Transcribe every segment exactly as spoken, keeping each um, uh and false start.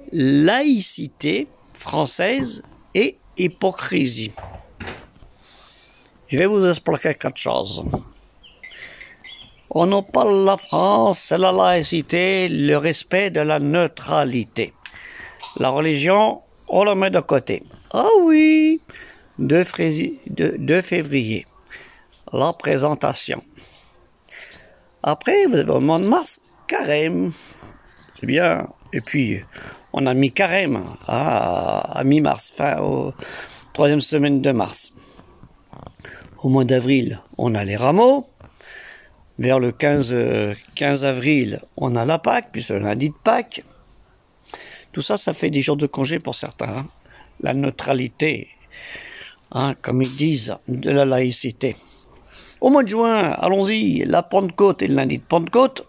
laïcité française et hypocrisie. Je vais vous expliquer quelque chose. On nous parle de la France, c'est la laïcité, le respect de la neutralité. La religion, on la met de côté. Ah oui, deux février, la présentation. Après, vous avez au mois de mars, carême. C'est bien. Et puis, on a mis carême à, à mi-mars, fin au troisième semaine de mars. Au mois d'avril, on a les rameaux. Vers le quinze, quinze avril, on a la Pâque, puis c'est le lundi de Pâques. Tout ça, ça fait des jours de congé pour certains. Hein. La neutralité, hein, comme ils disent, de la laïcité. Au mois de juin, allons-y, la Pentecôte et le lundi de Pentecôte.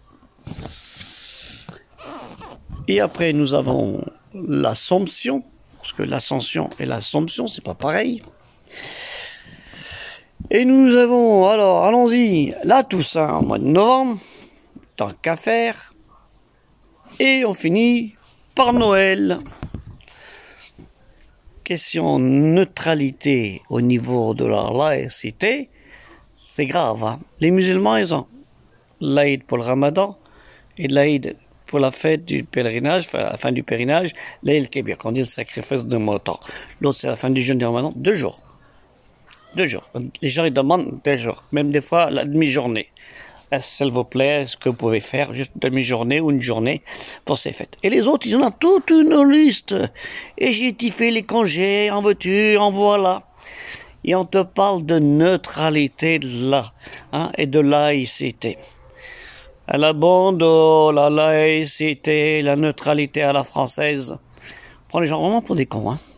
Et après, nous avons l'Assomption, parce que l'Ascension et l'Assomption, c'est pas pareil. Et nous avons, alors, allons-y, la Toussaint au mois de novembre, tant qu'à faire. Et on finit par Noël. Question neutralité au niveau de la laïcité, c'est grave. Hein. Les musulmans, ils ont l'Aïd pour le ramadan et l'Aïd pour la fête du pèlerinage, enfin la fin du pèlerinage, l'Aïd Kébir, qu'on dit le sacrifice de mouton. L'autre, c'est la fin du jeûne du ramadan, deux jours. Deux jours. Les gens, ils demandent deux jours, même des fois la demi-journée. S'il vous plaît, est-ce que vous pouvez faire juste une demi-journée ou une journée pour ces fêtes? Et les autres, ils en ont toute une liste. Et j'ai fait les congés, en veux-tu, en voilà. Et on te parle de neutralité de là, hein, et de laïcité. À la bande, oh, la laïcité, la neutralité à la française. On prend les gens vraiment pour des cons, hein.